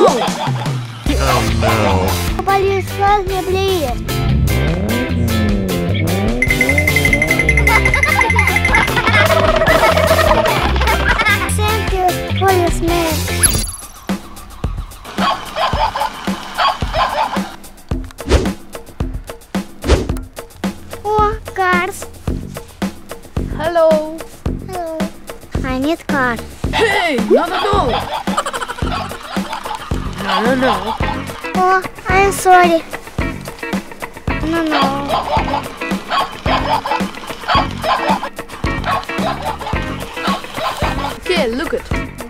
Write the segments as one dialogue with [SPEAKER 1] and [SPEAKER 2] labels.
[SPEAKER 1] Oh no.
[SPEAKER 2] Police, help me, please. Thank you, policeman. Oh, cars.
[SPEAKER 3] Hello.
[SPEAKER 2] Hello. I need car.
[SPEAKER 3] Hey, no. No.
[SPEAKER 2] Oh, I'm sorry. No.
[SPEAKER 3] Here, look it.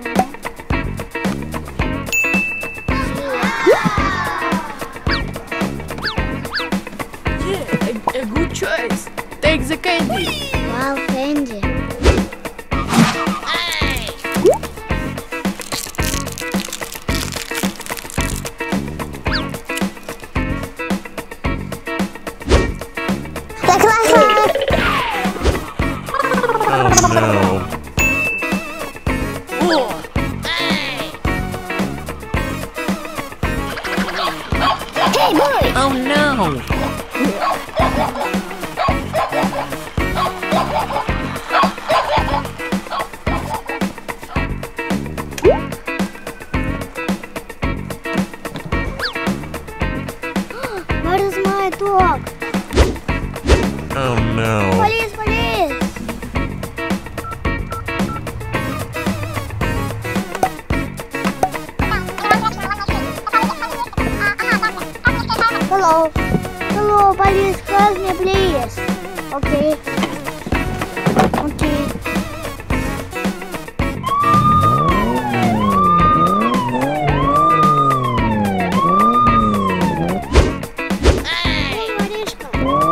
[SPEAKER 3] Yeah, a good choice. Take the candy.
[SPEAKER 2] Wow, candy.
[SPEAKER 1] Oh no.
[SPEAKER 2] Hey, boy!
[SPEAKER 1] Oh no.
[SPEAKER 2] Where is my dog?
[SPEAKER 1] Oh no.
[SPEAKER 2] Police! Hello, police, help me, please. Okay. Hey, Marishka.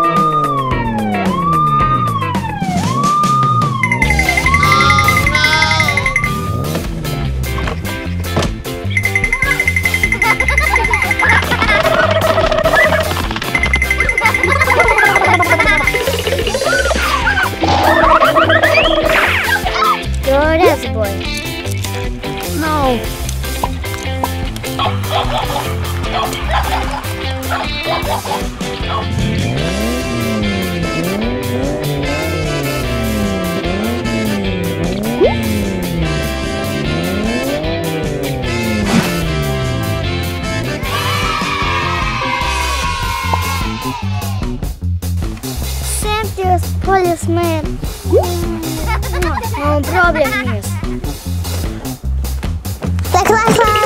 [SPEAKER 2] You're this boy.
[SPEAKER 3] No.
[SPEAKER 2] Thank you, policeman. No problem, miss.